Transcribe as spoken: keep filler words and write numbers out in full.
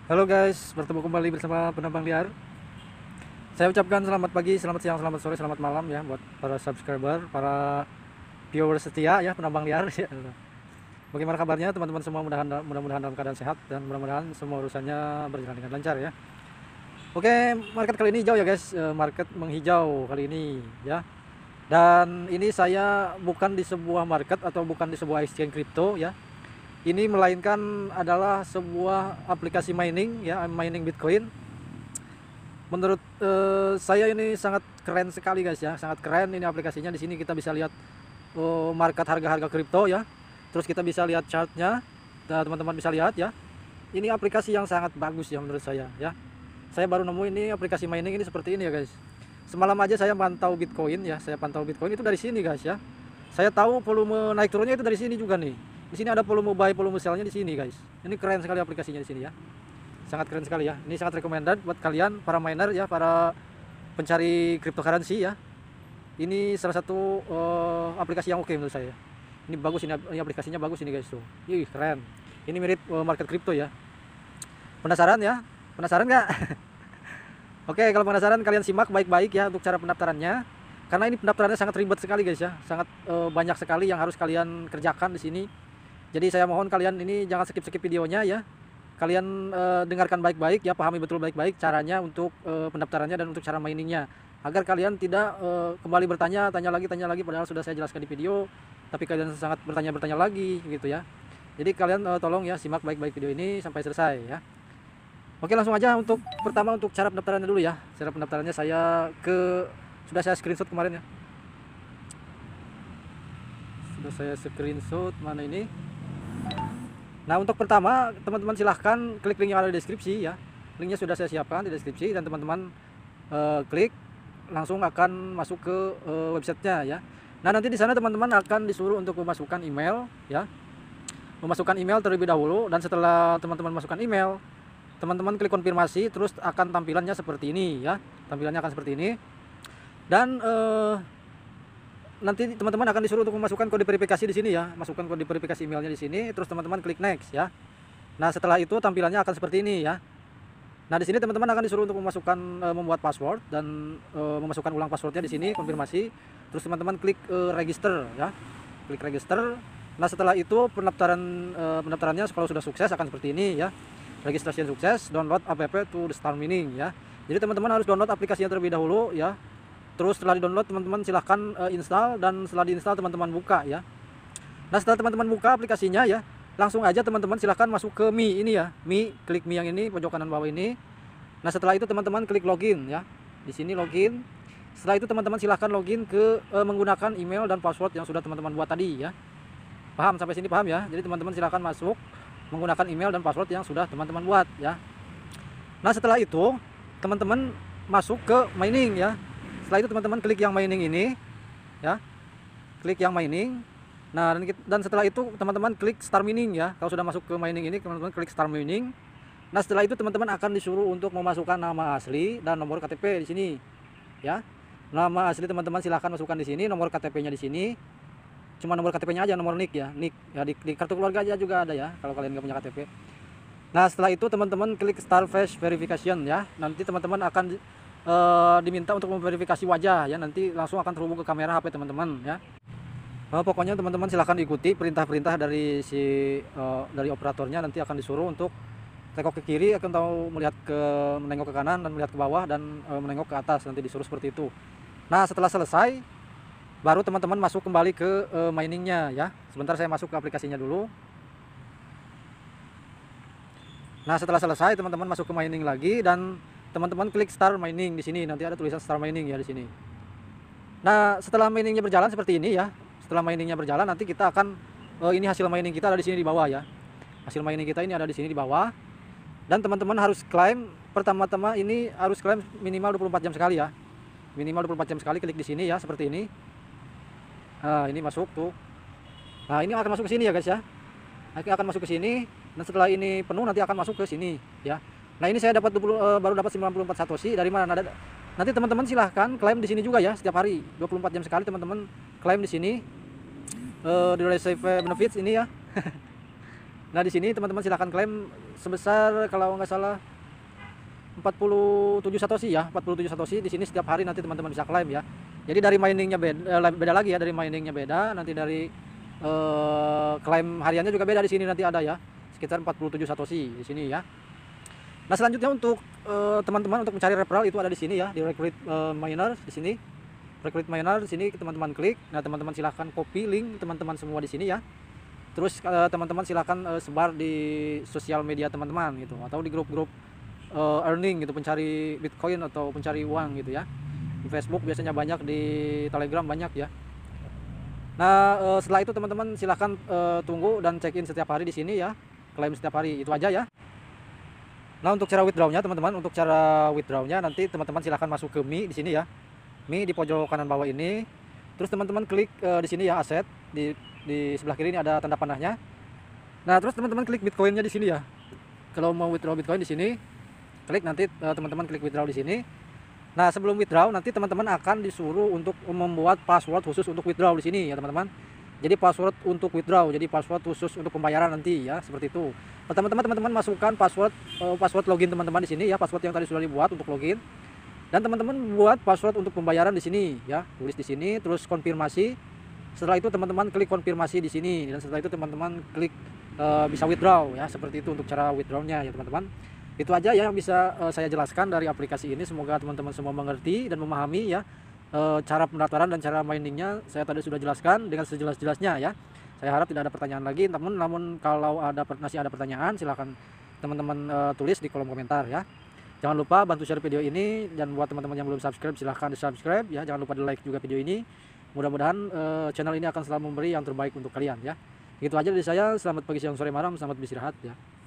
Halo guys, bertemu kembali bersama Penambang Liar. Saya ucapkan selamat pagi, selamat siang, selamat sore, selamat malam ya buat para subscriber, para viewer setia ya Penambang Liar. Bagaimana kabarnya teman-teman semua? Mudah-mudahan mudah-mudahan dalam keadaan sehat dan mudah-mudahan semua urusannya berjalan dengan lancar ya. Oke, market kali ini hijau ya guys, market menghijau kali ini ya. Dan ini saya bukan di sebuah market atau bukan di sebuah exchange crypto ya. Ini melainkan adalah sebuah aplikasi mining ya, mining Bitcoin. Menurut uh, saya ini sangat keren sekali guys ya, sangat keren ini aplikasinya. Di sini kita bisa lihat uh, market harga-harga kripto ya. Terus kita bisa lihat chartnya, teman-teman bisa lihat ya. Ini aplikasi yang sangat bagus ya menurut saya ya. Saya baru nemu ini aplikasi mining ini seperti ini ya guys. Semalam aja saya pantau Bitcoin ya, saya pantau Bitcoin itu dari sini guys ya. Saya tahu volume naik turunnya itu dari sini juga nih. Di sini ada volume buy, volume sell-nya di sini guys. Ini keren sekali aplikasinya di sini ya. Sangat keren sekali ya. Ini sangat recommended buat kalian para miner ya, para pencari cryptocurrency ya. Ini salah satu uh, aplikasi yang oke menurut saya. Ini bagus, ini, ini aplikasinya bagus ini guys tuh. Ih, keren. Ini mirip uh, market crypto ya. Penasaran ya? Penasaran nggak? Oke, kalau penasaran kalian simak baik-baik ya untuk cara pendaftarannya. Karena ini pendaftarannya sangat ribet sekali guys ya. Sangat uh, banyak sekali yang harus kalian kerjakan di sini. Jadi saya mohon kalian ini jangan skip-skip videonya ya. Kalian e, dengarkan baik-baik ya, pahami betul baik-baik caranya untuk e, pendaftarannya dan untuk cara miningnya. Agar kalian tidak e, kembali bertanya, tanya lagi, tanya lagi padahal sudah saya jelaskan di video. Tapi kalian sangat bertanya-bertanya lagi gitu ya. Jadi kalian e, tolong ya simak baik-baik video ini sampai selesai ya. Oke, langsung aja untuk pertama untuk cara pendaftarannya dulu ya. Cara pendaftarannya saya ke sudah saya screenshot kemarin ya. Sudah saya screenshot mana ini? Nah, untuk pertama teman-teman silahkan klik link yang ada di deskripsi ya. Linknya sudah saya siapkan di deskripsi dan teman-teman uh, klik langsung akan masuk ke uh, websitenya ya. Nah, nanti di sana teman-teman akan disuruh untuk memasukkan email ya. Memasukkan email terlebih dahulu dan setelah teman-teman masukkan email, teman-teman klik konfirmasi terus akan tampilannya seperti ini ya. Tampilannya akan seperti ini. Dan uh, nanti teman-teman akan disuruh untuk memasukkan kode verifikasi di sini ya, masukkan kode verifikasi emailnya di sini, terus teman-teman klik next ya. Nah, setelah itu tampilannya akan seperti ini ya. Nah, di sini teman-teman akan disuruh untuk memasukkan e, membuat password dan e, memasukkan ulang passwordnya di sini, konfirmasi. Terus teman-teman klik e, register ya, klik register. Nah, setelah itu pendaftaran e, pendaftarannya kalau sudah sukses akan seperti ini ya. Registrasi sukses, download app to the start mining ya. Jadi teman-teman harus download aplikasinya terlebih dahulu ya. Terus setelah di-download teman-teman silahkan uh, install dan setelah diinstal teman-teman buka ya. Nah, setelah teman-teman buka aplikasinya ya, langsung aja teman-teman silahkan masuk ke Mi ini ya. Mi, klik Mi yang ini pojok kanan bawah ini. Nah, setelah itu teman-teman klik login ya. Di sini login. Setelah itu teman-teman silahkan login ke uh, menggunakan email dan password yang sudah teman-teman buat tadi ya. Paham sampai sini paham ya? Jadi teman-teman silahkan masuk menggunakan email dan password yang sudah teman-teman buat ya. Nah, setelah itu teman-teman masuk ke mining ya. Setelah itu teman-teman klik yang mining ini ya, klik yang mining. Nah, dan, dan setelah itu teman-teman klik start mining ya. Kalau sudah masuk ke mining ini teman-teman klik start mining. Nah, setelah itu teman-teman akan disuruh untuk memasukkan nama asli dan nomor K T P di sini ya. Nama asli teman-teman silahkan masukkan di sini, nomor K T P-nya di sini. Cuma nomor K T P-nya aja, nomor nik ya, nik ya di, di kartu keluarga aja juga ada ya kalau kalian nggak punya K T P. Nah, setelah itu teman-teman klik start face verification ya. Nanti teman-teman akan Uh, diminta untuk memverifikasi wajah ya, nanti langsung akan terhubung ke kamera H P teman-teman ya. Uh, pokoknya teman-teman silahkan ikuti perintah-perintah dari si uh, dari operatornya, nanti akan disuruh untuk tengok ke kiri akan tahu melihat ke menengok ke kanan dan melihat ke bawah dan uh, menengok ke atas, nanti disuruh seperti itu. Nah, setelah selesai baru teman-teman masuk kembali ke uh, miningnya ya. Sebentar saya masuk ke aplikasinya dulu. Nah, setelah selesai teman-teman masuk ke mining lagi dan teman-teman klik start mining di sini, nanti ada tulisan start mining ya di sini. Nah, setelah miningnya berjalan seperti ini ya, setelah miningnya berjalan nanti kita akan uh, ini hasil mining kita ada di sini di bawah ya. Hasil mining kita ini ada di sini di bawah. Dan teman-teman harus klaim pertama-tama ini harus klaim minimal dua puluh empat jam sekali ya. Minimal dua puluh empat jam sekali klik di sini ya seperti ini. Nah, ini masuk tuh. Nah, ini akan masuk ke sini ya guys ya. Nanti akan masuk ke sini dan setelah ini penuh nanti akan masuk ke sini ya. Nah, ini saya dapat dua puluh, uh, baru dapat sembilan puluh empat satoshi dari mana? Nah, nanti teman-teman silahkan klaim di sini juga ya, setiap hari dua puluh empat jam sekali teman-teman klaim di sini uh, di receive benefits ini ya. Nah, di sini teman-teman silahkan klaim sebesar kalau nggak salah empat puluh tujuh satoshi ya, empat puluh tujuh satoshi. Di sini setiap hari nanti teman-teman bisa klaim ya. Jadi dari miningnya beda, beda lagi ya, dari miningnya beda, nanti dari uh, klaim hariannya juga beda di sini nanti ada ya, sekitar empat puluh tujuh satoshi di sini ya. Nah selanjutnya untuk teman-teman uh, untuk mencari referral itu ada di sini ya, di recruit uh, miner di sini. Recruit miner di sini teman-teman klik. Nah teman-teman silahkan copy link teman-teman semua di sini ya. Terus teman-teman uh, silahkan uh, sebar di sosial media teman-teman gitu, atau di grup-grup uh, earning gitu, pencari Bitcoin atau pencari uang gitu ya. Di Facebook biasanya banyak, di Telegram banyak ya. Nah uh, setelah itu teman-teman silahkan uh, tunggu dan check in setiap hari di sini ya, klaim setiap hari, itu aja ya. Nah untuk cara withdrawnya teman-teman, untuk cara withdrawnya nanti teman-teman silahkan masuk ke Mi di sini ya, Mi di pojok kanan bawah ini. Terus teman-teman klik uh, di sini ya, aset di di sebelah kiri ini ada tanda panahnya. Nah terus teman-teman klik Bitcoinnya di sini ya. Kalau mau withdraw Bitcoin di sini, klik nanti uh, teman-teman klik withdraw di sini. Nah sebelum withdraw nanti teman-teman akan disuruh untuk membuat password khusus untuk withdraw di sini ya teman-teman. Jadi password untuk withdraw, jadi password khusus untuk pembayaran nanti ya, seperti itu. Teman-teman teman-teman masukkan password uh, password login teman-teman di sini ya, password yang tadi sudah dibuat untuk login. Dan teman-teman buat password untuk pembayaran di sini ya, tulis di sini, terus konfirmasi. Setelah itu teman-teman klik konfirmasi di sini, dan setelah itu teman-teman klik uh, bisa withdraw ya, seperti itu untuk cara withdrawnya ya teman-teman. Itu aja ya yang bisa uh, saya jelaskan dari aplikasi ini. Semoga teman-teman semua mengerti dan memahami ya. E, cara pendaftaran dan cara miningnya saya tadi sudah jelaskan dengan sejelas-jelasnya ya. Saya harap tidak ada pertanyaan lagi. Namun, namun kalau ada masih ada pertanyaan, silahkan teman-teman e, tulis di kolom komentar ya. Jangan lupa bantu share video ini, dan buat teman-teman yang belum subscribe silahkan di subscribe ya. Jangan lupa di like juga video ini. Mudah-mudahan e, channel ini akan selalu memberi yang terbaik untuk kalian ya. Gitu aja dari saya. Selamat pagi, siang, sore, malam. Selamat beristirahat ya.